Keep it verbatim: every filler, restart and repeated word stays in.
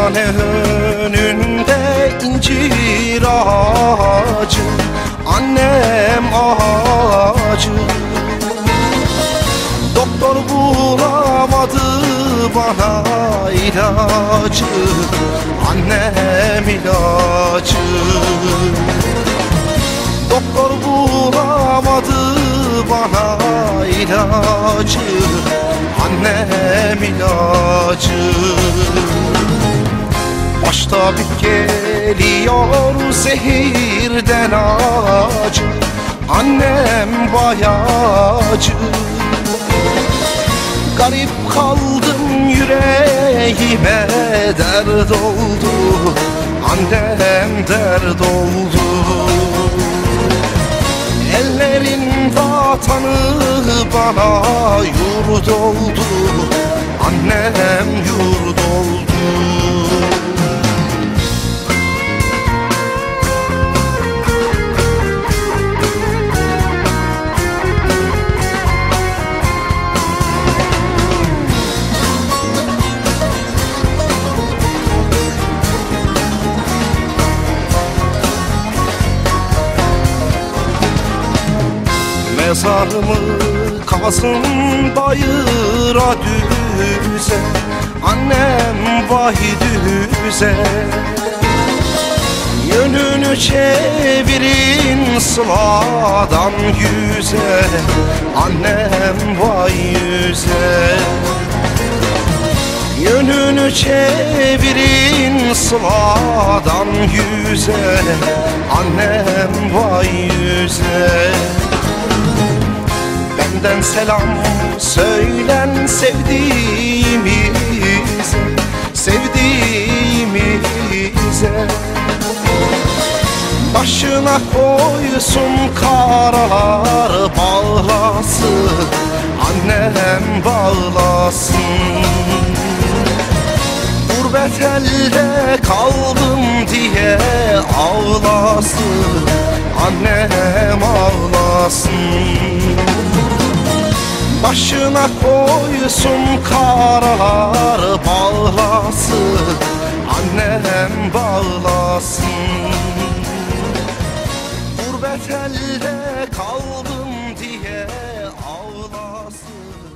hastane önünde incir ağacı, annem ağacı. Doktor bulamadı bana ilacı, annem ilacı. Doktor bulamadı bana ilacı, annem ilacı. Başta bir geliyor zehirden acı, annem bayacı. Garip kaldım, yüreğime dert oldu, annem dert oldu. Ellerin vatanı bana yurt oldu, annem yurt oldu. Mezarımı kazın bayıra düze, annem vay düze. Yönünü çevirin sıladan yüze, annem vay yüze. Yönünü çevirin sıladan yüze, annem vay yüze. Benden selam söylen sevdiğimize, sevdiğimize. Başına koysun karalar bağlasın, annem bağlasın. Gurbet elde kaldım diye ağlasın, annem ağlasın. Başına koysun karalar bağlasın, annem bağlasın. Gurbet elde kaldım diye ağlasın.